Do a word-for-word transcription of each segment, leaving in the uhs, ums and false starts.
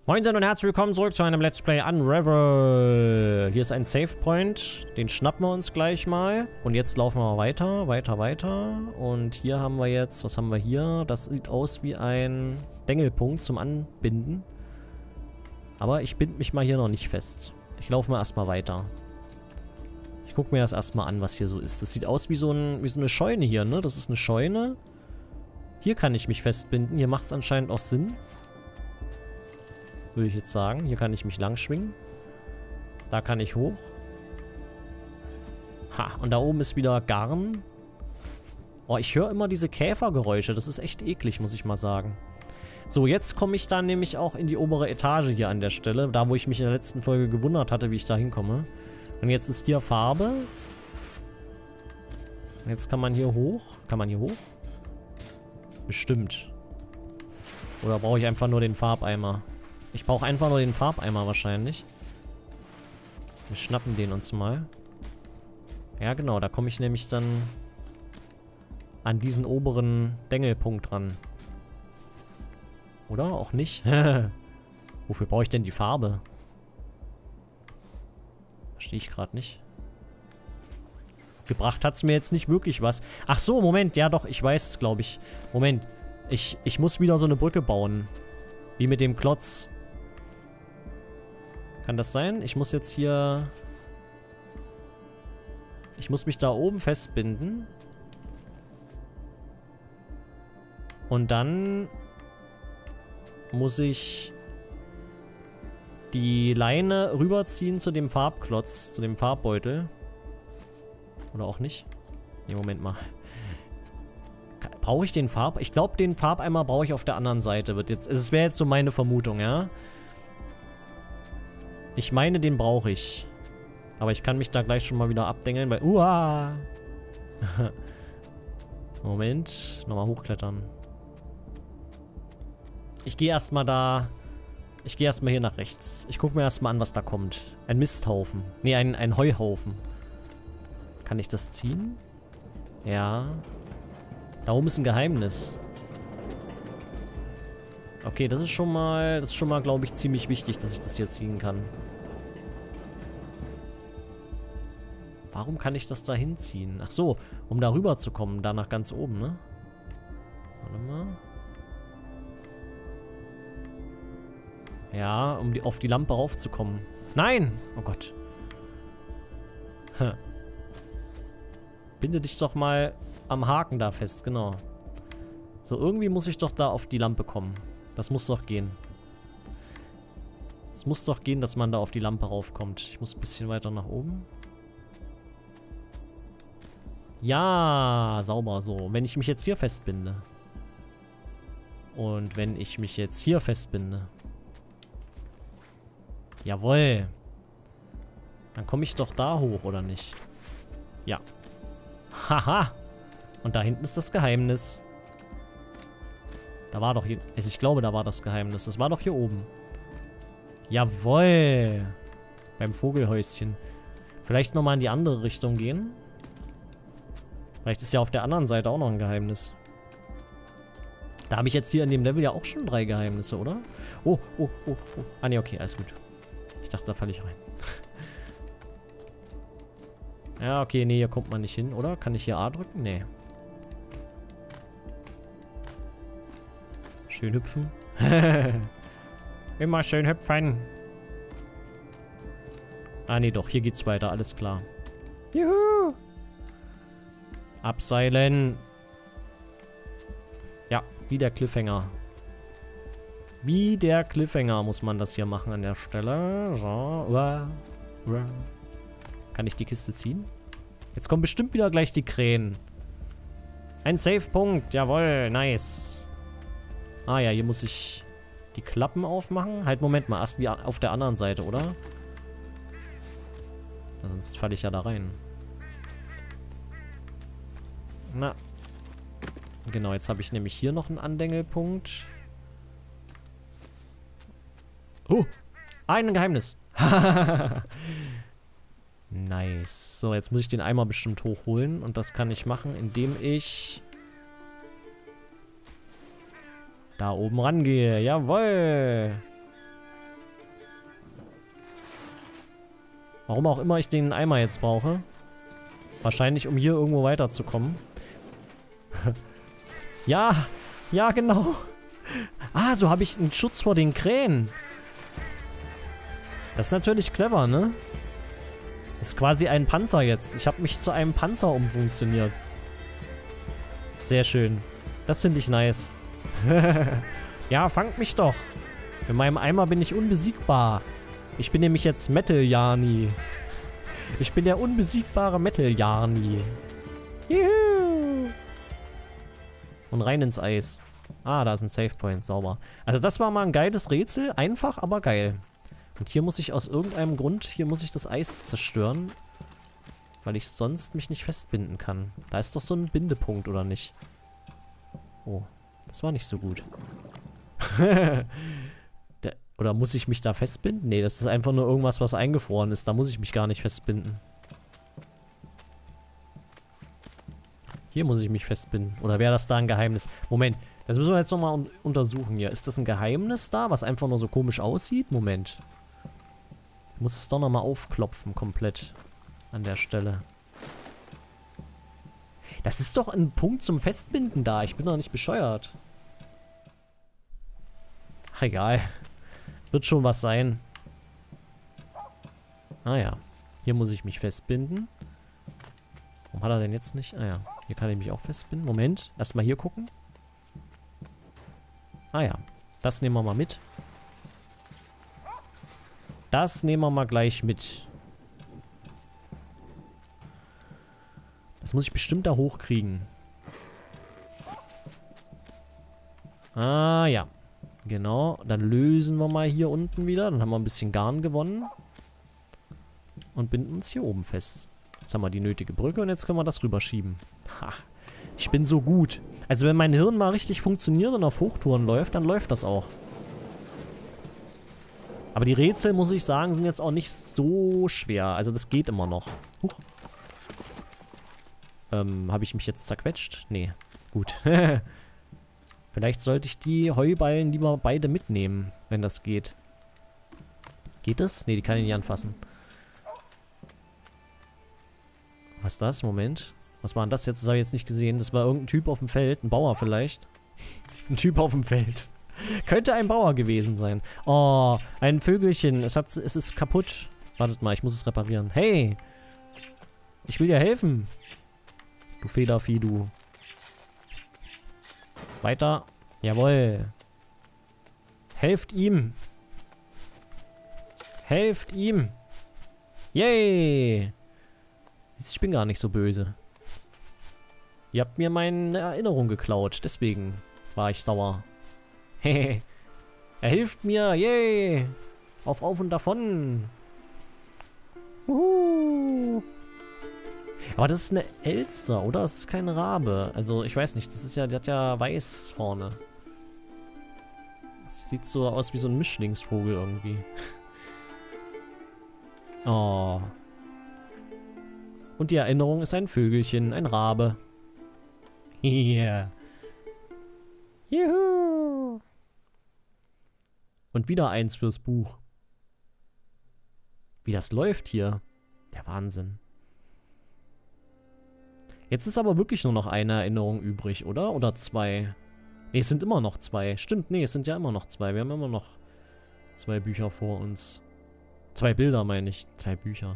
Moinsen und herzlich willkommen zurück zu einem Let's Play Unravel. Hier ist ein Save Point, den schnappen wir uns gleich mal. Und jetzt laufen wir weiter, weiter, weiter. Und hier haben wir jetzt, was haben wir hier? Das sieht aus wie ein Dengelpunkt zum Anbinden. Aber ich binde mich mal hier noch nicht fest. Ich laufe mal erstmal weiter. Ich gucke mir das erstmal an, was hier so ist. Das sieht aus wie so, ein, wie so eine Scheune hier, ne? Das ist eine Scheune. Hier kann ich mich festbinden. Hier macht es anscheinend auch Sinn. Würde ich jetzt sagen. Hier kann ich mich lang schwingen. Da kann ich hoch. Ha, und da oben ist wieder Garn. Oh, ich höre immer diese Käfergeräusche. Das ist echt eklig, muss ich mal sagen. So, jetzt komme ich dann nämlich auch in die obere Etage hier an der Stelle. Da, wo ich mich in der letzten Folge gewundert hatte, wie ich da hinkomme. Und jetzt ist hier Farbe. Und jetzt kann man hier hoch. Kann man hier hoch? Bestimmt. Oder brauche ich einfach nur den Farbeimer? Ich brauche einfach nur den Farbeimer wahrscheinlich. Wir schnappen den uns mal. Ja, genau. Da komme ich nämlich dann an diesen oberen Dengelpunkt ran. Oder? Auch nicht? Wofür brauche ich denn die Farbe? Verstehe ich gerade nicht. Gebracht hat es mir jetzt nicht wirklich was. Ach so, Moment. Ja doch, ich weiß es, glaube ich. Moment. Ich, ich muss wieder so eine Brücke bauen. Wie mit dem Klotz. Kann das sein? Ich muss jetzt hier... Ich muss mich da oben festbinden. Und dann muss ich die Leine rüberziehen zu dem Farbklotz, zu dem Farbbeutel. Oder auch nicht? Ne, Moment mal. Brauche ich den Farb... Ich glaube, den Farbeimer brauche ich auf der anderen Seite. Wird jetzt... Es wäre jetzt so meine Vermutung, ja? Ich meine, den brauche ich. Aber ich kann mich da gleich schon mal wieder abdengeln, weil... Uah! Moment. Nochmal hochklettern. Ich gehe erstmal da... Ich gehe erstmal hier nach rechts. Ich gucke mir erstmal an, was da kommt. Ein Misthaufen. Ne, ein, ein Heuhaufen. Kann ich das ziehen? Ja. Da oben ist ein Geheimnis. Okay, das ist schon mal... Das ist schon mal, glaube ich, ziemlich wichtig, dass ich das hier ziehen kann. Warum kann ich das da hinziehen? Ach so, um da rüber zu kommen, da nach ganz oben, ne? Warte mal. Ja, um die, auf die Lampe raufzukommen. Nein! Oh Gott. Hm. Binde dich doch mal am Haken da fest, genau. So, irgendwie muss ich doch da auf die Lampe kommen. Das muss doch gehen. Es muss doch gehen, dass man da auf die Lampe raufkommt. Ich muss ein bisschen weiter nach oben. Ja, sauber so. Wenn ich mich jetzt hier festbinde. Und wenn ich mich jetzt hier festbinde. Jawohl. Dann komme ich doch da hoch, oder nicht? Ja. Haha. Und da hinten ist das Geheimnis. Da war doch hier... Also ich glaube, da war das Geheimnis. Das war doch hier oben. Jawohl. Beim Vogelhäuschen. Vielleicht nochmal in die andere Richtung gehen. Vielleicht ist ja auf der anderen Seite auch noch ein Geheimnis. Da habe ich jetzt hier in dem Level ja auch schon drei Geheimnisse, oder? Oh, oh, oh, oh. Ah, ne, okay, alles gut. Ich dachte, da falle ich rein. Ja, okay, nee, hier kommt man nicht hin, oder? Kann ich hier A drücken? Nee. Schön hüpfen. Immer schön hüpfen. Ah, nee, doch, hier geht's weiter, alles klar. Juhu! Abseilen. Ja, wie der Cliffhanger. Wie der Cliffhanger muss man das hier machen an der Stelle. So. Uah. Uah. Kann ich die Kiste ziehen? Jetzt kommen bestimmt wieder gleich die Krähen. Ein Save-Punkt. Jawohl, nice. Ah ja, hier muss ich die Klappen aufmachen. Halt, Moment mal. Erst wie auf der anderen Seite, oder? Ja, sonst falle ich ja da rein. Na. Genau, jetzt habe ich nämlich hier noch einen Andengelpunkt. Oh! Ein Geheimnis! Nice. So, jetzt muss ich den Eimer bestimmt hochholen. Und das kann ich machen, indem ich da oben rangehe. Jawohl! Warum auch immer ich den Eimer jetzt brauche. Wahrscheinlich, um hier irgendwo weiterzukommen. Ja, ja, genau. Ah, so habe ich einen Schutz vor den Krähen. Das ist natürlich clever, ne? Das ist quasi ein Panzer jetzt. Ich habe mich zu einem Panzer umfunktioniert. Sehr schön. Das finde ich nice. Ja, fangt mich doch. Mit meinem Eimer bin ich unbesiegbar. Ich bin nämlich jetzt Metal-Jani. Ich bin der unbesiegbare Metal-Jani. Juhu. Und rein ins Eis. Ah, da ist ein Save Point. Sauber. Also das war mal ein geiles Rätsel. Einfach, aber geil. Und hier muss ich aus irgendeinem Grund, hier muss ich das Eis zerstören. Weil ich sonst mich nicht festbinden kann. Da ist doch so ein Bindepunkt, oder nicht? Oh, das war nicht so gut. Der, oder muss ich mich da festbinden? Nee, das ist einfach nur irgendwas, was eingefroren ist. Da muss ich mich gar nicht festbinden. Hier muss ich mich festbinden. Oder wäre das da ein Geheimnis? Moment, das müssen wir jetzt nochmal un untersuchen hier. Ist das ein Geheimnis da, was einfach nur so komisch aussieht? Moment. Ich muss es doch nochmal aufklopfen, komplett. An der Stelle. Das ist doch ein Punkt zum Festbinden da. Ich bin doch nicht bescheuert. Ach, egal. Wird schon was sein. Ah ja. Hier muss ich mich festbinden. Warum hat er denn jetzt nicht? Ah ja. Hier kann ich mich auch festbinden. Moment. Erstmal hier gucken. Ah ja. Das nehmen wir mal mit. Das nehmen wir mal gleich mit. Das muss ich bestimmt da hochkriegen. Ah ja. Genau. Dann lösen wir mal hier unten wieder. Dann haben wir ein bisschen Garn gewonnen. Und binden uns hier oben fest. Jetzt haben wir die nötige Brücke und jetzt können wir das rüberschieben. Ha. Ich bin so gut. Also wenn mein Hirn mal richtig funktioniert und auf Hochtouren läuft, dann läuft das auch. Aber die Rätsel, muss ich sagen, sind jetzt auch nicht so schwer. Also das geht immer noch. Huch. Ähm, habe ich mich jetzt zerquetscht? Nee. Gut. Vielleicht sollte ich die Heuballen lieber beide mitnehmen, wenn das geht. Geht das? Nee, die kann ich nicht anfassen. Was ist das? Moment. Was war denn das jetzt? Das habe ich jetzt nicht gesehen. Das war irgendein Typ auf dem Feld. Ein Bauer vielleicht. Ein Typ auf dem Feld. Könnte ein Bauer gewesen sein. Oh, ein Vögelchen. Es, hat, es ist kaputt. Wartet mal, ich muss es reparieren. Hey! Ich will dir helfen. Du Federvieh, du. Weiter. Jawohl. Helft ihm. Helft ihm. Yay! Ich bin gar nicht so böse. Ihr habt mir meine Erinnerung geklaut. Deswegen war ich sauer. Hehe. Er hilft mir. Yay. Auf, auf und davon. Uhu. Aber das ist eine Elster, oder? Das ist kein Rabe. Also, ich weiß nicht. Das ist ja, die hat ja weiß vorne. Das sieht so aus wie so ein Mischlingsvogel irgendwie. Oh. Und die Erinnerung ist ein Vögelchen, ein Rabe. Yeah. Juhu. Und wieder eins fürs Buch. Wie das läuft hier. Der Wahnsinn. Jetzt ist aber wirklich nur noch eine Erinnerung übrig, oder? Oder zwei? Ne, es sind immer noch zwei. Stimmt, nee, es sind ja immer noch zwei. Wir haben immer noch zwei Bücher vor uns. Zwei Bilder, meine ich. Zwei Bücher.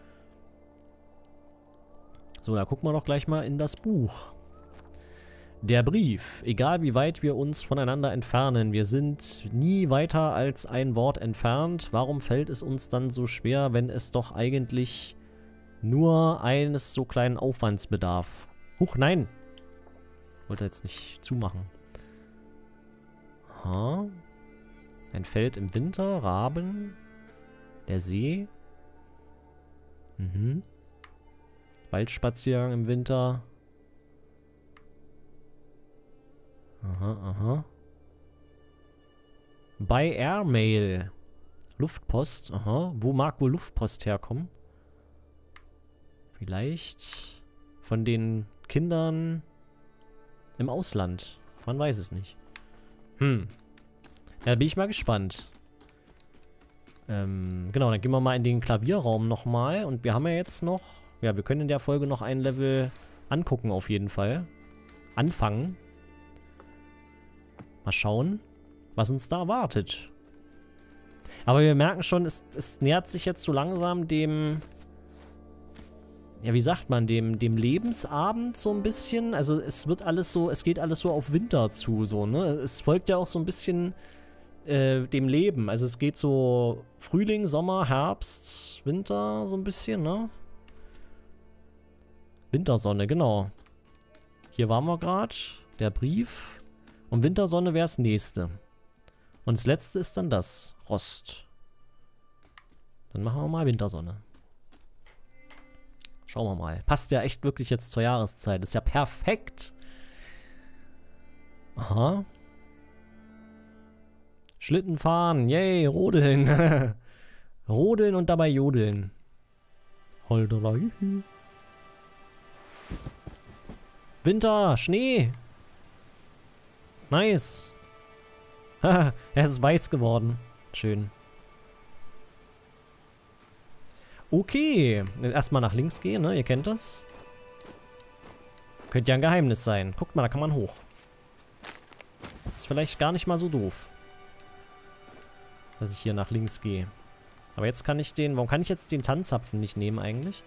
So, da gucken wir doch gleich mal in das Buch. Der Brief. Egal wie weit wir uns voneinander entfernen, wir sind nie weiter als ein Wort entfernt. Warum fällt es uns dann so schwer, wenn es doch eigentlich nur eines so kleinen Aufwands bedarf? Huch, nein! Wollte jetzt nicht zumachen. Aha. Ein Feld im Winter, Raben, der See. Mhm. Waldspaziergang im Winter. Aha, aha. Bei Airmail. Luftpost, aha. Wo mag wohl Luftpost herkommen? Vielleicht von den Kindern im Ausland. Man weiß es nicht. Hm. Ja, da bin ich mal gespannt. Ähm, genau, dann gehen wir mal in den Klavierraum nochmal. Und wir haben ja jetzt noch... Ja, wir können in der Folge noch ein Level angucken auf jeden Fall. Anfangen. Mal schauen, was uns da erwartet. Aber wir merken schon, es, es nähert sich jetzt so langsam dem... Ja, wie sagt man, dem, dem Lebensabend so ein bisschen. Also es wird alles so, es geht alles so auf Winter zu, so, ne? Es folgt ja auch so ein bisschen äh, dem Leben. Also es geht so Frühling, Sommer, Herbst, Winter so ein bisschen, ne? Wintersonne, genau. Hier waren wir gerade. Der Brief. Und Wintersonne wäre das nächste. Und das letzte ist dann das. Rost. Dann machen wir mal Wintersonne. Schauen wir mal. Passt ja echt wirklich jetzt zur Jahreszeit. Ist ja perfekt. Aha. Schlitten fahren. Yay, rodeln. Rodeln und dabei jodeln. Holderlei. Winter, Schnee. Nice. Haha, er ist weiß geworden. Schön. Okay. Erstmal nach links gehen, ne? Ihr kennt das. Könnte ja ein Geheimnis sein. Guckt mal, da kann man hoch. Ist vielleicht gar nicht mal so doof. Dass ich hier nach links gehe. Aber jetzt kann ich den... Warum kann ich jetzt den Tannenzapfen nicht nehmen eigentlich?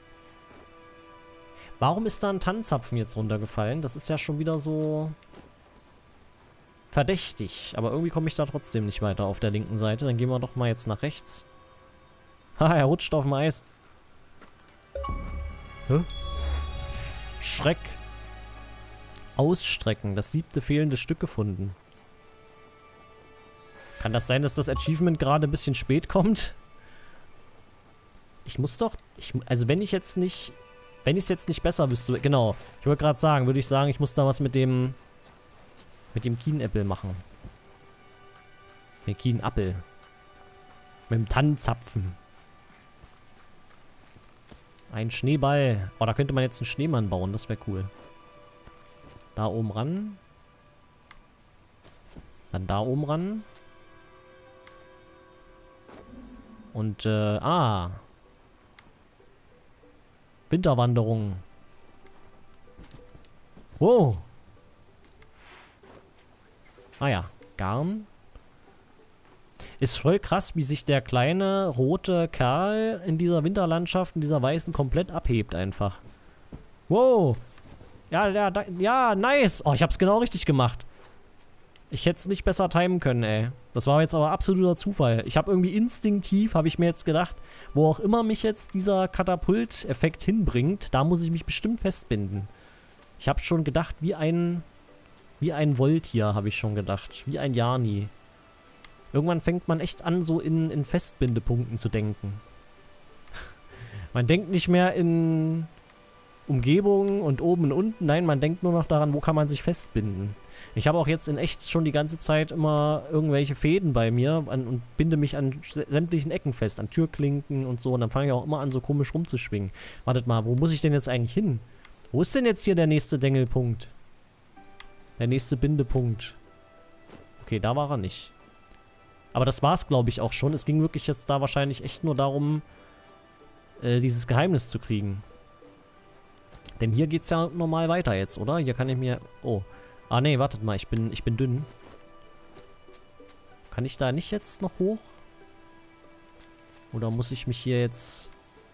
Warum ist da ein Tannenzapfen jetzt runtergefallen? Das ist ja schon wieder so... verdächtig. Aber irgendwie komme ich da trotzdem nicht weiter auf der linken Seite. Dann gehen wir doch mal jetzt nach rechts. Haha, er rutscht auf dem Eis. Hä? Schreck. Ausstrecken. Das siebte fehlende Stück gefunden. Kann das sein, dass das Achievement gerade ein bisschen spät kommt? Ich muss doch... Ich, also wenn ich jetzt nicht... Wenn ich es jetzt nicht besser wüsste... Genau. Ich wollte gerade sagen, würde ich sagen, ich muss da was mit dem... Mit dem Kienäppel machen. Ne, Kienappel. Mit dem Tannenzapfen. Ein Schneeball. Oh, da könnte man jetzt einen Schneemann bauen. Das wäre cool. Da oben ran. Dann da oben ran. Und, äh, ah. Winterwanderung. Wow. Ah ja, Garn. Ist voll krass, wie sich der kleine rote Kerl in dieser Winterlandschaft, in dieser weißen, komplett abhebt einfach. Wow. Ja, ja, da, ja, nice. Oh, ich hab's genau richtig gemacht. Ich hätte es nicht besser timen können, ey. Das war jetzt aber absoluter Zufall. Ich habe irgendwie instinktiv, habe ich mir jetzt gedacht, wo auch immer mich jetzt dieser Katapult-Effekt hinbringt, da muss ich mich bestimmt festbinden. Ich habe schon gedacht, wie ein... Wie ein Voltier, habe ich schon gedacht. Wie ein Jani. Irgendwann fängt man echt an, so in, in Festbindepunkten zu denken. Man denkt nicht mehr in Umgebung und oben und unten. Nein, man denkt nur noch daran, wo kann man sich festbinden. Ich habe auch jetzt in echt schon die ganze Zeit immer irgendwelche Fäden bei mir an, und binde mich an sämtlichen Ecken fest. An Türklinken und so. Und dann fange ich auch immer an, so komisch rumzuschwingen. Wartet mal, wo muss ich denn jetzt eigentlich hin? Wo ist denn jetzt hier der nächste Dengelpunkt? Der nächste Bindepunkt. Okay, da war er nicht. Aber das war's, glaube ich, auch schon. Es ging wirklich jetzt da wahrscheinlich echt nur darum, äh, dieses Geheimnis zu kriegen. Denn hier geht's ja normal weiter jetzt, oder? Hier kann ich mir... Oh. Ah, nee, wartet mal. Ich bin, ich bin dünn. Kann ich da nicht jetzt noch hoch? Oder muss ich mich hier jetzt...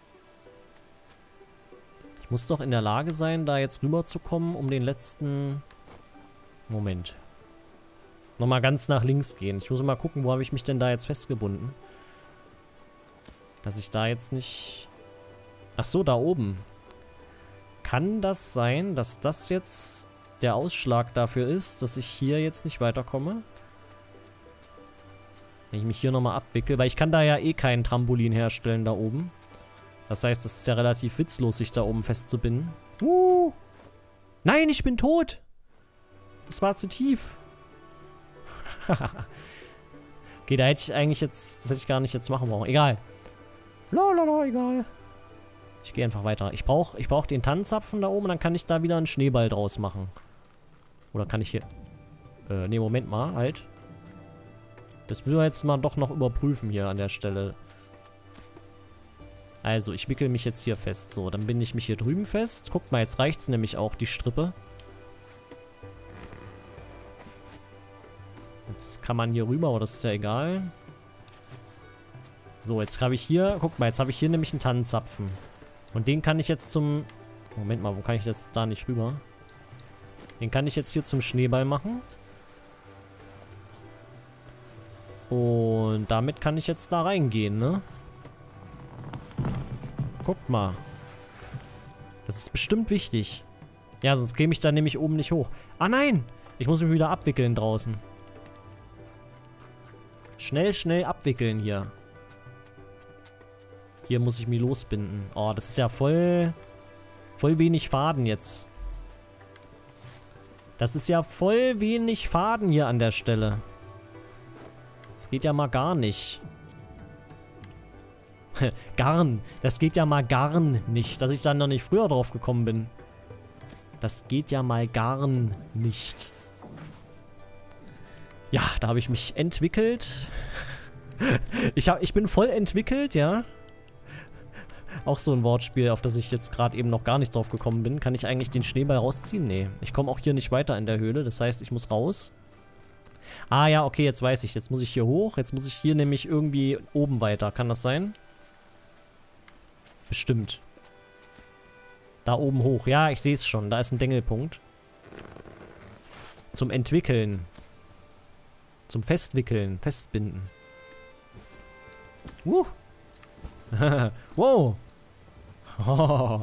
Ich muss doch in der Lage sein, da jetzt rüberzukommen, um den letzten... Moment. Nochmal ganz nach links gehen. Ich muss mal gucken, wo habe ich mich denn da jetzt festgebunden. Dass ich da jetzt nicht... Ach so, da oben. Kann das sein, dass das jetzt der Ausschlag dafür ist, dass ich hier jetzt nicht weiterkomme? Wenn ich mich hier nochmal abwickel, weil ich kann da ja eh kein Trampolin herstellen da oben. Das heißt, es ist ja relativ witzlos, sich da oben festzubinden. Uh! Nein, ich bin tot! Das war zu tief. Okay, da hätte ich eigentlich jetzt... Das hätte ich gar nicht jetzt machen brauchen. Egal. Lalala, egal. Ich gehe einfach weiter. Ich brauche ich brauch den Tannenzapfen da oben und dann kann ich da wieder einen Schneeball draus machen. Oder kann ich hier... Äh, nee, Moment mal, halt. Das müssen wir jetzt mal doch noch überprüfen hier an der Stelle. Also, ich wickel mich jetzt hier fest. So, dann binde ich mich hier drüben fest. Guckt mal, jetzt reicht's nämlich auch, die Strippe. Jetzt kann man hier rüber, aber das ist ja egal. So, jetzt habe ich hier, guck mal, jetzt habe ich hier nämlich einen Tannenzapfen. Und den kann ich jetzt zum... Moment mal, wo kann ich jetzt da nicht rüber? Den kann ich jetzt hier zum Schneeball machen. Und damit kann ich jetzt da reingehen, ne? Guckt mal. Das ist bestimmt wichtig. Ja, sonst käme ich da nämlich oben nicht hoch. Ah, nein! Ich muss mich wieder abwickeln draußen. Schnell, schnell abwickeln hier. Hier muss ich mich losbinden. Oh, das ist ja voll... Voll wenig Faden jetzt. Das ist ja voll wenig Faden hier an der Stelle. Das geht ja mal gar nicht. Garn. Das geht ja mal garn nicht. Dass ich dann noch nicht früher drauf gekommen bin. Das geht ja mal garn nicht. Ja, da habe ich mich entwickelt. ich, hab, ich bin voll entwickelt, ja. Auch so ein Wortspiel, auf das ich jetzt gerade eben noch gar nicht drauf gekommen bin. Kann ich eigentlich den Schneeball rausziehen? Nee. Ich komme auch hier nicht weiter in der Höhle. Das heißt, ich muss raus. Ah ja, okay, jetzt weiß ich. Jetzt muss ich hier hoch. Jetzt muss ich hier nämlich irgendwie oben weiter. Kann das sein? Bestimmt. Da oben hoch. Ja, ich sehe es schon. Da ist ein Dengelpunkt. Zum Entwickeln. Zum Festwickeln. Festbinden. Uh. Wow. Oh.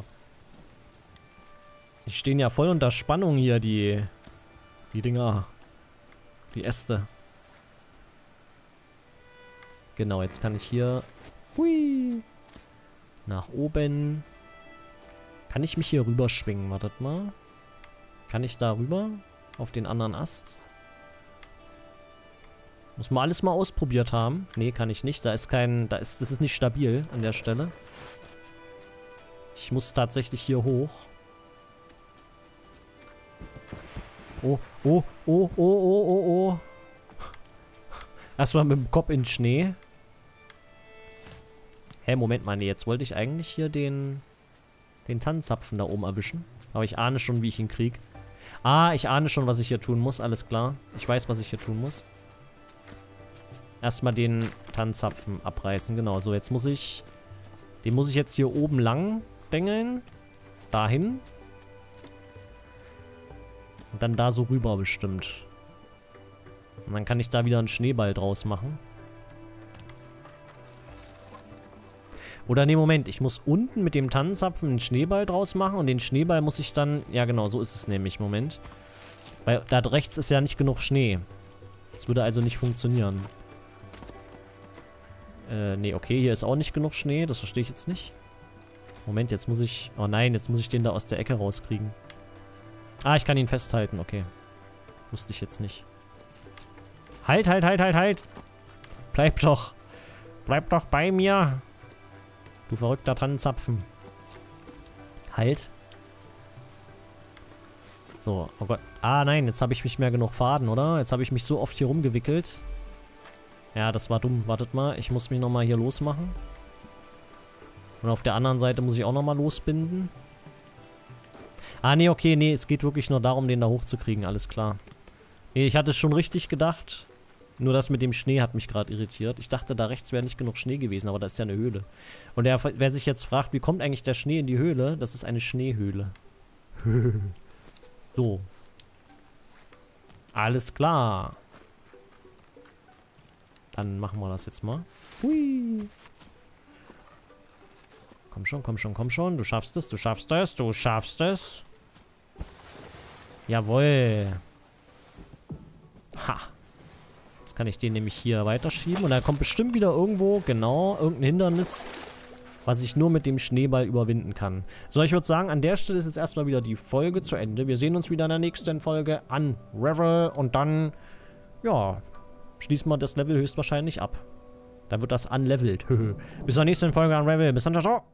Die stehen ja voll unter Spannung hier, die... Die Dinger. Die Äste. Genau, jetzt kann ich hier... Hui. Nach oben. Kann ich mich hier rüberschwingen? Wartet mal. Kann ich da rüber? Auf den anderen Ast? Muss man alles mal ausprobiert haben. Nee, kann ich nicht. Da ist kein... Da ist, das ist nicht stabil an der Stelle. Ich muss tatsächlich hier hoch. Oh, oh, oh, oh, oh, oh, oh. Erstmal mit dem Kopf in den Schnee. Hä, Moment mal, nee, jetzt wollte ich eigentlich hier den... Den Tannenzapfen da oben erwischen. Aber ich ahne schon, wie ich ihn kriege. Ah, ich ahne schon, was ich hier tun muss. Alles klar. Ich weiß, was ich hier tun muss. Erstmal den Tannenzapfen abreißen. Genau, so jetzt muss ich... Den muss ich jetzt hier oben lang dengeln. Dahin. Und dann da so rüber bestimmt. Und dann kann ich da wieder einen Schneeball draus machen. Oder nee, Moment. Ich muss unten mit dem Tannenzapfen einen Schneeball draus machen. Und den Schneeball muss ich dann... Ja genau, so ist es nämlich. Moment. Weil da rechts ist ja nicht genug Schnee. Das würde also nicht funktionieren. Äh, nee, okay, hier ist auch nicht genug Schnee. Das verstehe ich jetzt nicht. Moment, jetzt muss ich... Oh nein, jetzt muss ich den da aus der Ecke rauskriegen. Ah, ich kann ihn festhalten, okay. Wusste ich jetzt nicht. Halt, halt, halt, halt, halt! Bleib doch! Bleib doch bei mir! Du verrückter Tannenzapfen. Halt. So, oh Gott. Ah nein, jetzt habe ich nicht mehr genug Faden, oder? Jetzt habe ich mich so oft hier rumgewickelt. Ja, das war dumm. Wartet mal, ich muss mich nochmal hier losmachen. Und auf der anderen Seite muss ich auch nochmal losbinden. Ah, nee, okay, nee, es geht wirklich nur darum, den da hochzukriegen, alles klar. Nee, ich hatte es schon richtig gedacht. Nur das mit dem Schnee hat mich gerade irritiert. Ich dachte, da rechts wäre nicht genug Schnee gewesen, aber da ist ja eine Höhle. Und der, wer sich jetzt fragt, wie kommt eigentlich der Schnee in die Höhle? Das ist eine Schneehöhle. So. Alles klar. Dann machen wir das jetzt mal. Hui. Komm schon, komm schon, komm schon. Du schaffst es, du schaffst es, du schaffst es. Jawohl. Ha. Jetzt kann ich den nämlich hier weiterschieben. Und da kommt bestimmt wieder irgendwo, genau, irgendein Hindernis, was ich nur mit dem Schneeball überwinden kann. So, ich würde sagen, an der Stelle ist jetzt erstmal wieder die Folge zu Ende. Wir sehen uns wieder in der nächsten Folge an Unravel. Und dann, ja, schließen wir das Level höchstwahrscheinlich ab. Dann wird das unlevelt. Bis zur nächsten Folge an Unravel. Bis dann, ciao, ciao.